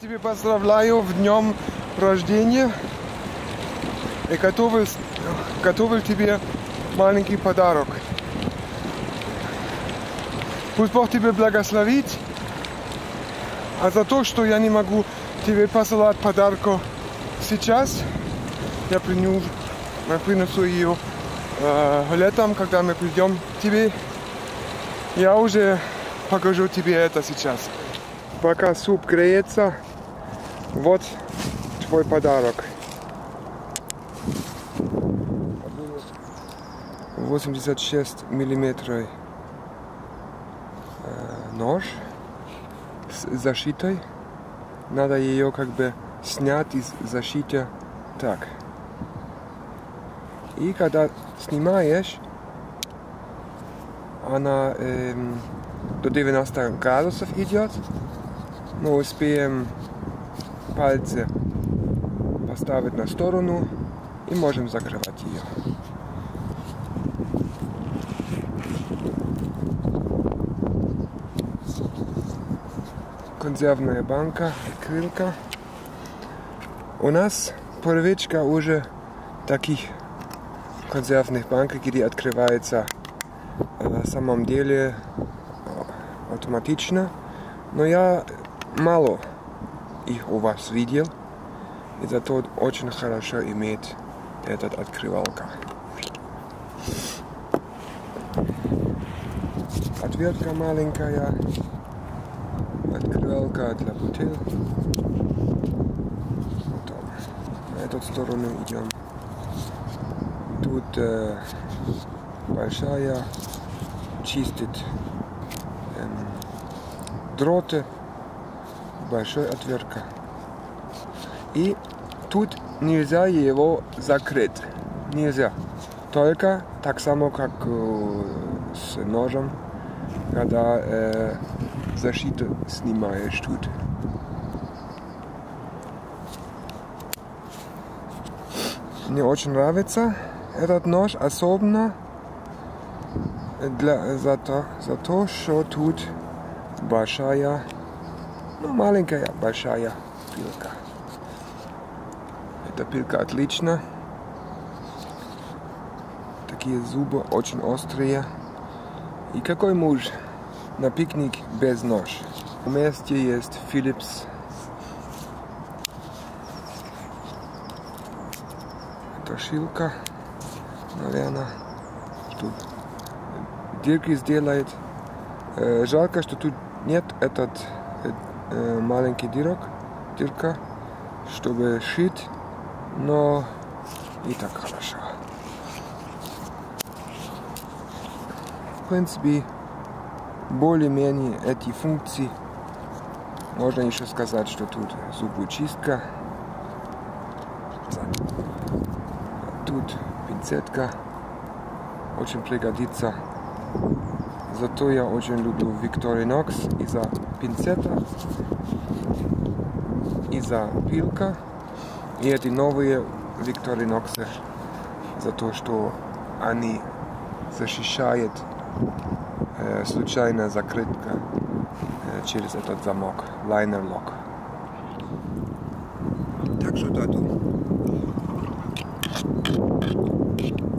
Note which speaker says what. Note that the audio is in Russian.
Speaker 1: тебя поздравляю в днем рождения и готовил тебе маленький подарок. Пусть Бог тебя благословит, а за то, что я не могу тебе посылать подарку сейчас, я принесу ее летом, когда мы придем к тебе. Я уже покажу тебе это сейчас. Пока суп греется, вот твой подарок. 86 миллиметров нож с защитой. Надо ее как бы снять из защиты. Так. И когда снимаешь, она до 90 градусов идет. Мы успеем пальцы поставить на сторону и можем закрывать ее. Консервная банка, крылка. У нас привычка уже таких консервных банок, где открывается на самом деле автоматично. Но я мало их у вас видел, и зато очень хорошо иметь этот открывалка. Отвертка маленькая, открывалка для бутылок. Потом на эту сторону идем. Тут большая, чистит дроты, большой отвертка. И тут нельзя его закрыть. Нельзя. Только так само, как с ножом, когда защиту снимаешь тут. Мне очень нравится этот нож, особенно за то, что тут большая, маленькая, большая пилка. Эта пилка отлична. Такие зубы очень острые. И какой муж на пикник без нож? Вместе есть Philips. Это шилка, наверное, что дырки сделает. Жалко, что тут нет этот маленький дырка, чтобы шить, но и так хорошо. В принципе, более-менее эти функции. Можно еще сказать, что тут зубочистка. Тут пинцетка. Очень пригодится. Зато я очень люблю Victorinox из-за пинцета, из-за пилка. И эти новые Victorinox за то, что они защищают случайная закрытка через этот замок, liner lock. Так что даду.